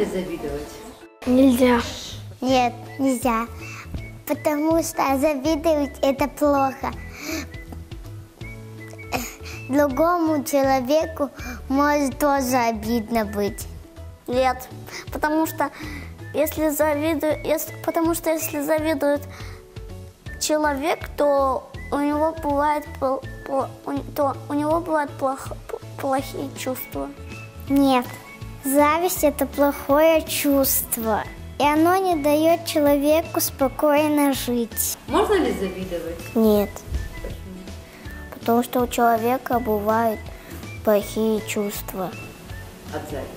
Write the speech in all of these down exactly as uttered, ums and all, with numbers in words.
ли завидовать? Нельзя. Нет, нельзя. Потому что завидовать это плохо. Другому человеку может тоже обидно быть. Нет, потому что если завидует, если, потому что если завидует человек, то у него бывает, то у него бывают плохо, плохие чувства. Нет, зависть это плохое чувство, и оно не дает человеку спокойно жить. Можно ли завидовать? Нет. Почему? Потому что у человека бывают плохие чувства. От зависти.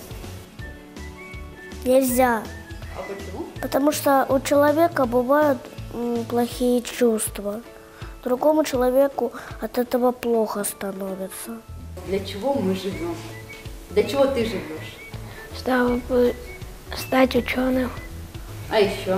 Нельзя. А почему? Потому что у человека бывают м, плохие чувства. Другому человеку от этого плохо становится. Для чего мы живем? Для чего ты живешь? Чтобы стать ученым, А еще?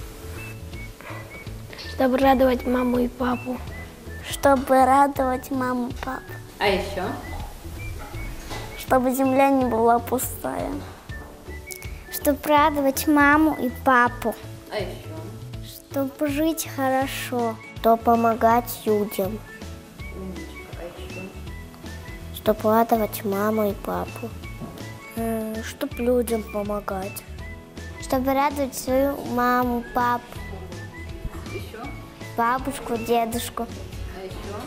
чтобы радовать маму и папу. Чтобы радовать маму и папу. А еще? Чтобы земля не была пустая. Чтобы радовать маму и папу. А еще? Чтобы жить хорошо. Чтобы помогать людям. Умничка. А еще? Чтобы радовать маму и папу. Чтобы людям помогать. Чтобы радовать свою маму, папу, Еще? бабушку, дедушку, А еще?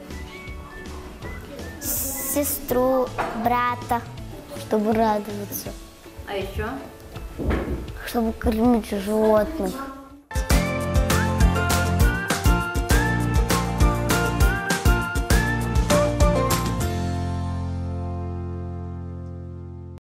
сестру, брата. Чтобы радоваться. А еще? Чтобы кормить животных.